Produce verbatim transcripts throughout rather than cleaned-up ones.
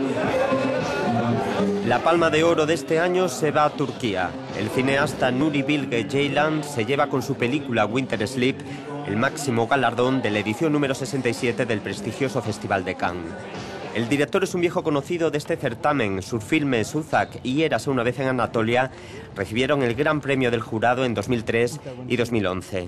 La Palma de Oro de este año se va a Turquía. El cineasta Nuri Bilge Ceylan se lleva con su película Winter Sleep el máximo galardón de la edición número sesenta y siete del prestigioso Festival de Cannes. El director es un viejo conocido de este certamen. Sus filmes Uzak y Érase una vez en Anatolia recibieron el Gran Premio del Jurado en dos mil tres y dos mil once.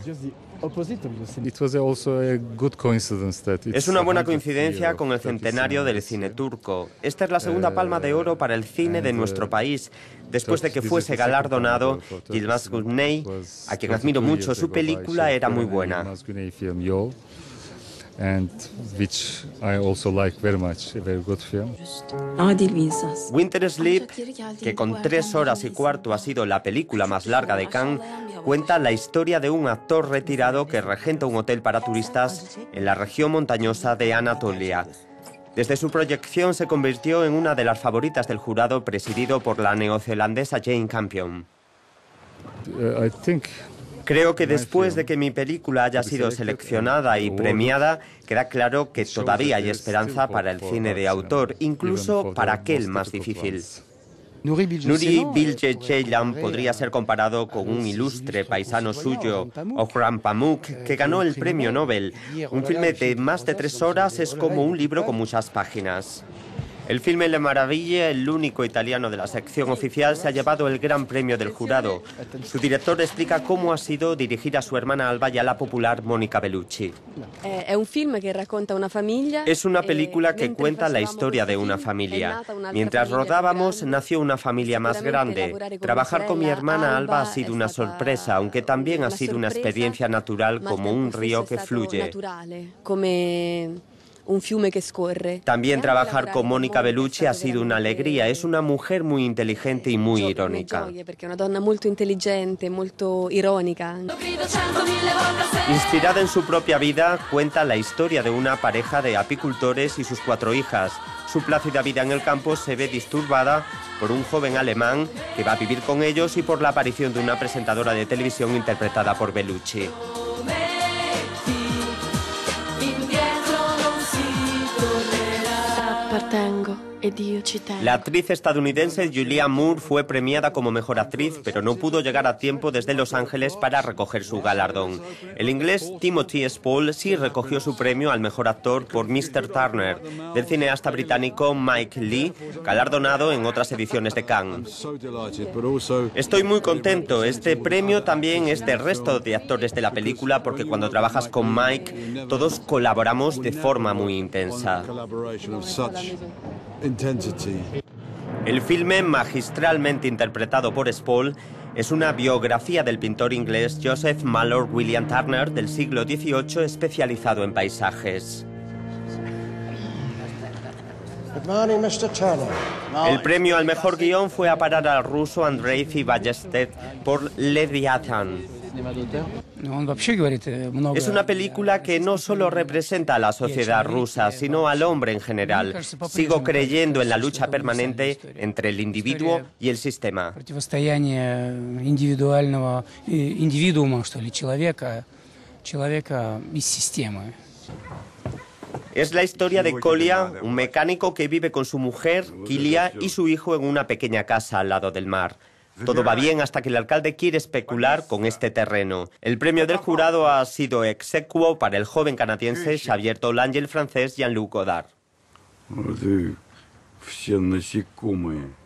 Es una buena coincidencia con el centenario del cine turco. Esta es la segunda Palma de Oro para el cine de nuestro país, después de que fuese galardonado Yilmaz Güney, a quien admiro mucho. Su película era muy buena. And which I also like very much, a very good film. Winter Sleep, que con tres horas y cuarto ha sido la película más larga de Cannes, cuenta la historia de un actor retirado que regenta un hotel para turistas en la región montañosa de Anatolia. Desde su proyección se convirtió en una de las favoritas del jurado, presidido por la neozelandesa Jane Campion. Uh, I think Creo que después de que mi película haya sido seleccionada y premiada, queda claro que todavía hay esperanza para el cine de autor, incluso para aquel más difícil. Nuri Bilge Ceylan podría ser comparado con un ilustre paisano suyo, Orhan Pamuk, que ganó el premio Nobel. Un filme de más de tres horas es como un libro con muchas páginas. El filme Le Maraville, el único italiano de la sección oficial, se ha llevado el Gran Premio del Jurado. Su director explica cómo ha sido dirigir a su hermana Alba y a la popular Monica Bellucci. Es una película que cuenta la historia de una familia. Mientras rodábamos, nació una familia más grande. Trabajar con mi hermana Alba ha sido una sorpresa, aunque también ha sido una experiencia natural, como un río que fluye. Un fiume que scorre. También trabajar con Monica Bellucci ha sido una alegría. Es una mujer muy inteligente y muy irónica. Porque una donna molto intelligente, molto irónica. Inspirada en su propia vida, cuenta la historia de una pareja de apicultores y sus cuatro hijas. Su plácida vida en el campo se ve disturbada por un joven alemán que va a vivir con ellos y por la aparición de una presentadora de televisión interpretada por Bellucci. La actriz estadounidense Julianne Moore fue premiada como mejor actriz, pero no pudo llegar a tiempo desde Los Ángeles para recoger su galardón. El inglés Timothy Spall sí recogió su premio al mejor actor por mister Turner, del cineasta británico Mike Leigh, galardonado en otras ediciones de Cannes. Estoy muy contento. Este premio también es del resto de actores de la película, porque cuando trabajas con Mike, todos colaboramos de forma muy intensa. El filme, magistralmente interpretado por Spall, es una biografía del pintor inglés Joseph Mallory William Turner del siglo dieciocho, especializado en paisajes. El premio al mejor guión fue a parar al ruso Andrei Ballestev por Leviathan. Es una película que no solo representa a la sociedad rusa, sino al hombre en general. Sigo creyendo en la lucha permanente entre el individuo y el sistema. Es la historia de Kolya, un mecánico que vive con su mujer, Kilia, y su hijo en una pequeña casa al lado del mar. Todo va bien hasta que el alcalde quiere especular con este terreno. El premio del jurado ha sido ex aequo para el joven canadiense Xavier Dolan y el francés Jean-Luc Godard.